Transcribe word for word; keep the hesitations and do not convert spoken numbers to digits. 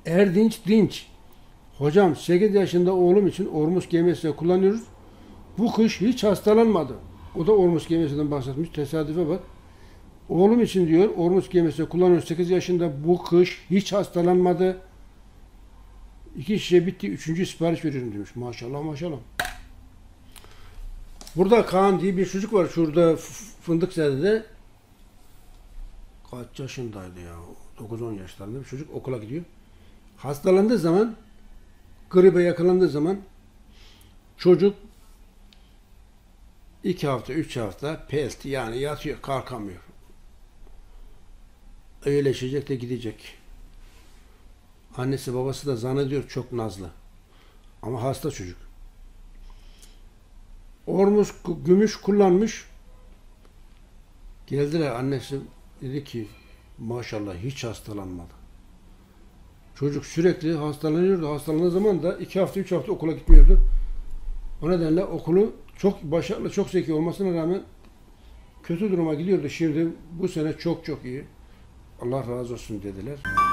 Erdinç Dinç. Hocam sekiz yaşında oğlum için Ormus G M S kullanıyoruz. Bu kış hiç hastalanmadı. O da Ormus G M S'den bahsetmiş. Tesadüfe bak. Oğlum için diyor Ormus G M S kullanıyoruz. sekiz yaşında bu kış hiç hastalanmadı. İki şişe bitti. Üçüncü sipariş veriyorum demiş. Maşallah maşallah. Burada Kaan diye bir çocuk var. Şurada Fındıkzede'de. Kaç yaşındaydı ya? dokuz on yaşlarında bir çocuk okula gidiyor. Hastalandığı zaman, gribe yakalandığı zaman çocuk iki hafta, üç hafta pest, yani yatıyor, kalkamıyor. Öğleşecek de gidecek. Annesi babası da zannediyor çok nazlı. Ama hasta çocuk. Ormus gümüş kullanmış. Geldiler, annesi dedi ki maşallah hiç hastalanmadı. Çocuk sürekli hastalanıyordu. Hastalandığı zaman da iki hafta, üç hafta okula gitmiyordu. O nedenle okulu çok başarılı, çok zeki olmasına rağmen kötü duruma gidiyordu. Şimdi bu sene çok çok iyi. Allah razı olsun dediler.